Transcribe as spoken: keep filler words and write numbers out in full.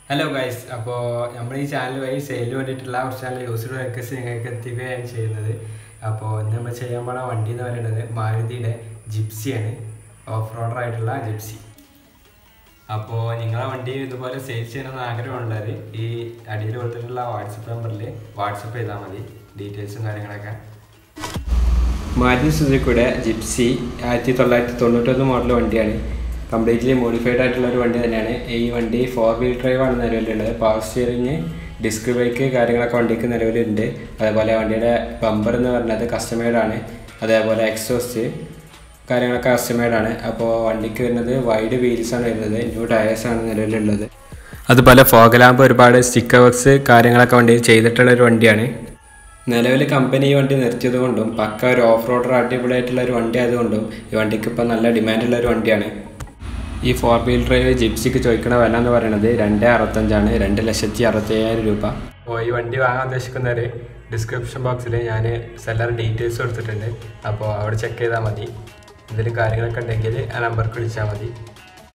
Hello guys, അപ്പോൾ നമ്മൾ ഈ ചാനൽ വഴി സെയിലിന് വേണ്ടിയിട്ടുള്ള കുറച്ച് ചാനൽ യൂസ്ഡ് വെഹിക്കിൾസ് നിങ്ങൾക്ക് എത്തിക്കുകയാണ് ചെയ്യുന്നത്. അപ്പോൾ ഇന്ന് നമ്മൾ ചെയ്യാൻ പോണ വണ്ടി എന്ന് പറയുന്നത് മാരുതിയുടെ ജിപ്സിയാണ്, ഓഫ് റോഡർ ആയിട്ടുള്ള ജിപ്സി. അപ്പോൾ നിങ്ങളെ വണ്ടി ഇതുപോലെ സെയിൽ ചെയ്യണമെന്ന് ആഗ്രഹമുള്ളവർ ഈ അടിയിൽ കൊടുത്തിട്ടുള്ള വാട്സപ്പ് നമ്പറിൽ വാട്സപ്പ് ചെയ്താൽ മതി, ഡീറ്റെയിൽസും കാര്യങ്ങളൊക്കെ. മാരുതി സുസുക്കിയുടെ ജിപ്സി ആയിരത്തി തൊള്ളായിരത്തി തൊണ്ണൂറ്റൊന്ന് മോഡൽ വണ്ടിയാണ്. കംപ്ലീറ്റ്ലി മോഡിഫൈഡ് ആയിട്ടുള്ള ഒരു വണ്ടി തന്നെയാണ്. ഈ വണ്ടി ഫോർ വീൽ ഡ്രൈവ് ആണ് നിലവിലുള്ളത്. പവർ സ്റ്റിയറിങ്, ഡിസ്ക് ബ്രേക്ക് കാര്യങ്ങളൊക്കെ വണ്ടിക്ക് നിലവിലുണ്ട്. അതേപോലെ വണ്ടിയുടെ ബമ്പർ എന്ന് പറഞ്ഞത് കസ്റ്റമൈഡ് ആണ്. അതേപോലെ എക്സോസ്റ്റ് കാര്യങ്ങളൊക്കെ കസ്റ്റമൈഡ് ആണ്. അപ്പോൾ വണ്ടിക്ക് വരുന്നത് വൈഡ് വീൽസാണ് വരുന്നത്, ന്യൂ ടയേഴ്സാണ് നിലവിലുള്ളത്. അതുപോലെ ഫോഗ് ലാമ്പ്, ഒരുപാട് സ്റ്റിക്കർ വർക്ക്സ് കാര്യങ്ങളൊക്കെ വണ്ടി ചെയ്തിട്ടുള്ള ഒരു വണ്ടിയാണ്. നിലവിൽ കമ്പനി ഈ വണ്ടി നിർത്തിയത് കൊണ്ടും പക്ക ഒരു ഓഫ് റോഡർ അടിപൊളിയായിട്ടുള്ള ഒരു വണ്ടി ആയതുകൊണ്ടും ഈ വണ്ടിക്ക് ഇപ്പോൾ നല്ല ഡിമാൻഡുള്ള ഒരു വണ്ടിയാണ്. ഈ ഫോർ വീൽ ഡ്രൈവ് ജിപ്സിക്ക് ചോദിക്കുന്ന വില എന്ന് പറയുന്നത് രണ്ട് അറുപത്തഞ്ചാണ്, രണ്ട് ലക്ഷത്തി അറുപത്തി അയ്യായിരം രൂപ. അപ്പോൾ ഈ വണ്ടി വാങ്ങാൻ ഉദ്ദേശിക്കുന്നവർ ഡിസ്ക്രിപ്ഷൻ ബോക്സിൽ ഞാൻ സെല്ലർ ഡീറ്റെയിൽസ് കൊടുത്തിട്ടുണ്ട്. അപ്പോൾ അവിടെ ചെക്ക് ചെയ്താൽ മതി. എന്തെങ്കിലും കാര്യങ്ങളൊക്കെ ഉണ്ടെങ്കിൽ ആ നമ്പർക്ക് വിളിച്ചാൽ മതി.